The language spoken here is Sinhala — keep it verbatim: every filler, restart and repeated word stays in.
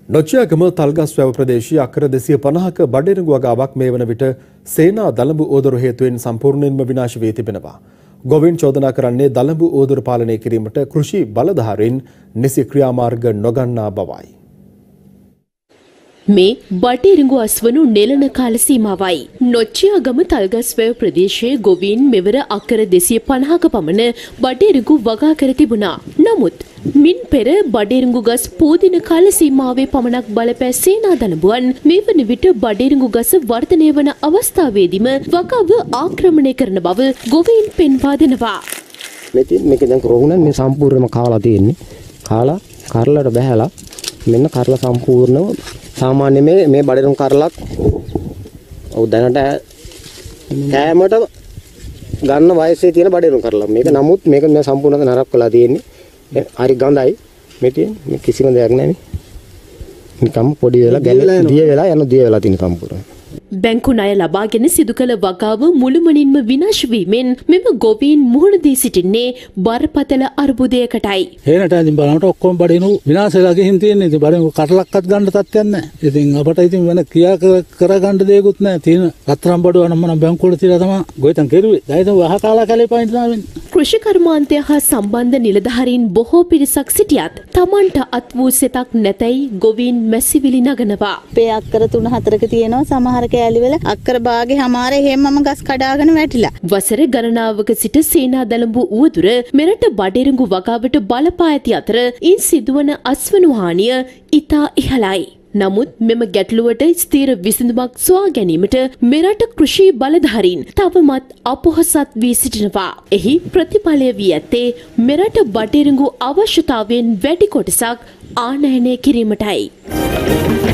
නොච්චියාගම තල්ගස්වැව ප්‍රදේශයේ අක්කර දෙසිය පනහක බඩිරඟු වගාවක් මේ වන විට සේනා දළඹු ඕදරු හේතුවෙන් සම්පූර්ණයෙන්ම විනාශ වී තිබෙනවා. ගොවීන් චෝදනා කරන්නේ දළඹු ඕදරු පාලනය කිරීමට කෘෂි බලධාරීන් නිසි ක්‍රියාමාර්ග නොගන්නා බවයි. මේ බටහිරිඟු අස්වනු නෙලන කාල සීමාවයි. නොච්චියාගම තල්ගස්වැව ප්‍රදේශයේ ගොවීන් මෙවර අක්කර දෙසිය පනහක පමණ බටහිරිඟු වගා කර තිබුණා. නමුත් මින් පෙර බඩිරිඟු ගස් පෝදින කාල සීමාවේ පමණක් බලපෑ සේනා දළඹුවන් මේ වන විට බඩිරිඟු ගස වර්ධනය වන අවස්ථාවේදීම වගාව ආක්‍රමණය කරන බව ගොවීන් පෙන්වා දෙනවා. මෙතන මේක දැන් රෝහුණන් මේ සම්පූර්ණයෙන්ම කාලා තියෙන්නේ. කාලා කරලට බහැලා මෙන්න කරලා සම්පූර්ණව සාමාන්‍ය මේ මේ බඩිරිඟු කරලක් ඔව් දැනට කෑමට ගන්න වයසේ තියෙන බඩිරිඟු කරලා. මේක නමුත් මේක මේ සම්පූර්ණව නරක් වෙලා තියෙන්නේ. හරි ගඳයි මෙතෙන් මේ කිසිම දෙයක් නැහැ නේ. නිකම් පොඩි වෙලා ගැල දිය වෙලා යන දිය වෙලා තියෙන සම්පූර්ණ. බැංකු ණය ලබාගෙන සිදු කළ වගාව මුළුමනින්ම විනාශ වීමෙන් මෙම ගොවීන් මුහුණ දී සිටින්නේ බරපතල අර්බුදයකටයි. හේනට ඉතින් බලනකොට ඔක්කොම බඩිනු විනාශ වෙලා ගිහින් තියෙන්නේ. ඉතින් බඩිනු කටලක්වත් ගන්න තත්ත්වයක් නැහැ. ඉතින් අපට ඉතින් වෙන ක්‍රියා කරගන්න දෙයක්වත් නැහැ. තියෙන රත්තරන් බඩුව නම් මම බැංකුවට තියලා තමයි ගොවිතැන් කෙරුවේ. දැන් ඉතින් වහ කාලා කැලේ පයින් තාවෙන්නේ. කෘෂි කර්මාන්තය හා සම්බන්ධ නිලධාරීන් බොහෝ පිරිසක් සිටියත් තමන්ට අත් වූ සෙතක් නැතයි ගොවීන් මැසිවිලි නගනවා. අපේ අක්කර තුන හතරක තියෙනවා සමහර කෑලි වල අක්කර භාගේ හැමාරේ හැමම ගස් කඩාගෙන වැටිලා. වසර ගණනාවක සිට සේනා දළඹු උවදුර මෙරට බඩිරිඟු වගාවට බලපා ඇති අතර ඉන් සිදුවන අස්වනු හානිය ඉතා ඉහළයි. නමුත් මෙම ගැටලුවට ස්ථීර විසඳුමක් සොයා ගැනීමට මෙරට කෘෂි බලධාරීන් තවමත් අපොහසත් වී සිටිනවා. එහි ප්‍රතිඵලය වී ඇත්තේ මෙරට බඩිරිඟු අවශ්‍යතාවයෙන් වැඩි කොටසක් ආනයනය කිරීමටයි.